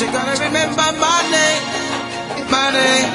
you gotta remember my name, my name.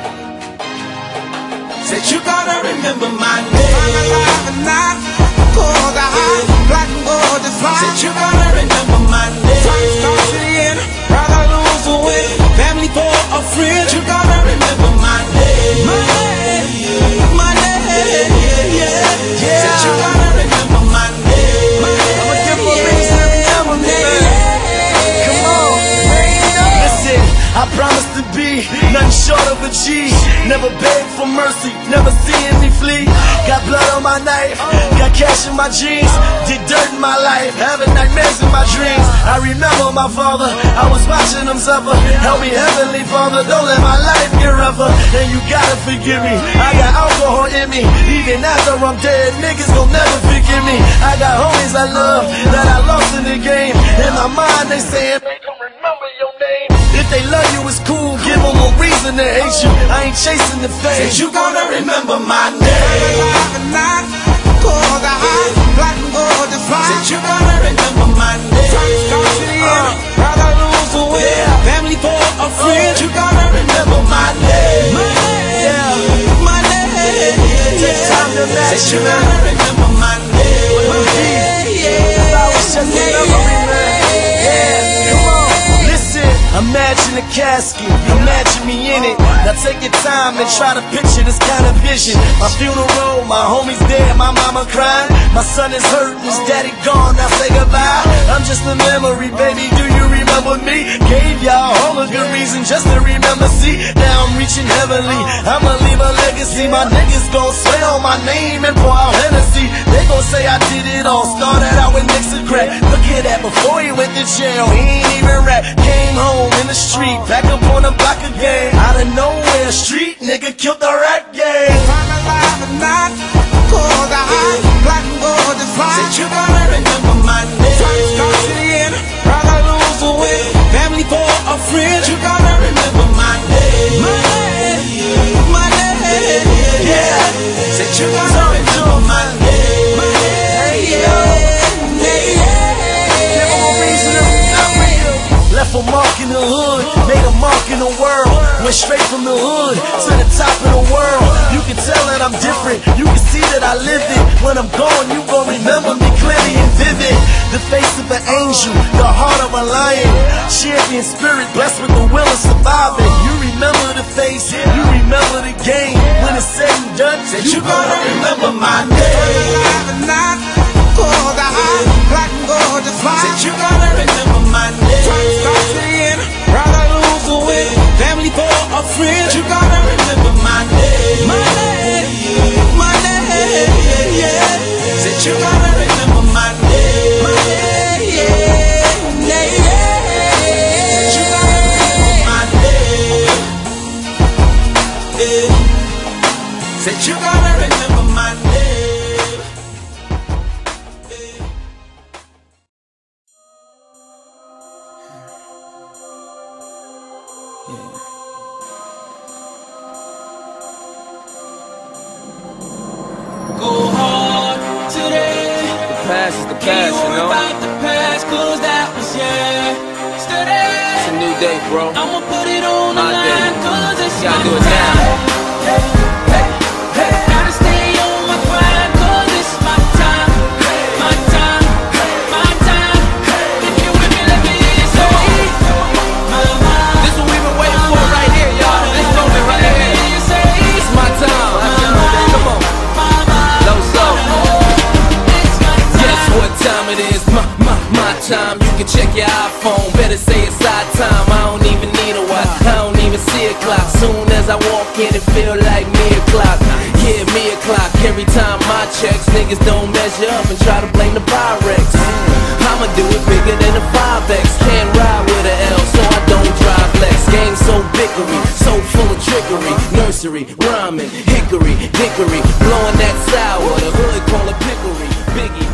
Said you gotta remember my name. I'm alive and not cold, high, black and gold, the fire. Said you gotta remember my name. Time starts to the end, rather lose or win. Family for a friend, you gotta remember my name. My name, my name, yeah. Said you gotta remember my name. I'ma give a reason to remember me, man. Come on, listen, I promise to be nothing short of a G. Never beg for mercy, never seeing me flee. Got blood on my knife, got cash in my jeans. Did dirt in my life, having nightmares in my dreams. I remember my father, I was watching him suffer. Help me, Heavenly Father, don't let my life get rougher. And you gotta forgive me, I got alcohol in me. Even after I'm dead, niggas gon' never forgive me. I got homies I love, that I lost in the game. In my mind they saying, they don't remember your name. If they love you, it's cool, give them a reason to hate you. I ain't chasing the fame. Said you gonna remember my name. Alive and not cold, high, black and gold, the fire. Said you gonna remember my name. Time starts to the end, rather lose or win. Family for a friend, you gonna remember my name. My name, my name, yeah. Time to match. Said you gonna remember my name. I was just a memory, man. Yeah, come on. Listen, imagine a casket, imagine me in it. Now take your time and try to picture this kind of vision. My funeral, my homie's dead, my mama crying. My son is hurt, his daddy gone, now say goodbye. I'm just a memory, baby, do you remember me? Gave y'all all a good reason just to remember, see. Now I'm reaching heavenly, I'ma leave a legacy. My niggas gon' swear on my name and pour out Hennessy. They gon' say I did it all, started out with Nixon crack. Look at that, before he went to jail, he ain't even rap. Came home in the street, back up on the block again. Out of nowhere, street nigga killed the rap game. I'm alive and not cold, high, black and gold, the fire. Said you gonna remember my name. Time starts to the end, rather lose or win. Family for a friend, you gonna remember my name. My name, my name, yeah. Said you gonna remember my name. My name, yeah. Left a mark in the hood, made a mark in the world. Went straight from the hood to the top of the world. You can tell that I'm different, you can see that I lived it. When I'm gone, you gon' remember me clearly and vivid. The face of an angel, the heart of a lion. Champion spirit, blessed with the will of surviving. You remember the face, you remember the game. When it's said and done, said you gonna remember my name. Alive and not cold, high, black and gold, the fire. Said you gonna remember my name. Time starts to the end, rather lose or win. Family for a friend, you gotta remember my name. My name, my name, yeah. Said you gotta remember my name. My name, said you gotta remember my name. Said you gotta remember my name. Go hard today. The past is the past, you know. About the past, cause that was yesterday. It's a new day, bro. I'ma put it on the line, cause it's You gotta my do it now. time. Gotta stay on my grind, cause it's my time. My time, my time. If you with me, let me hear you say, my mind. This is what we've been waiting for right here, y'all. This moment right here. It's my time. Come on. Low soul. Guess what time it is? My time. You can check your iPhone. Better say it's our time. I don't even need a watch. I don't even see a clock. Soon as I walk in, it feel like me o'clock. Yeah, me o'clock. Every time I checks, niggas don't measure up and try to blame the Pyrex. I'ma do it bigger than a 5X. Can't ride with a L, so I don't drive Lex. Game so bickery, so full of trickery. Nursery, rhyming, hickory, dickory, blowing that sour. The hood call it pickery. Biggie.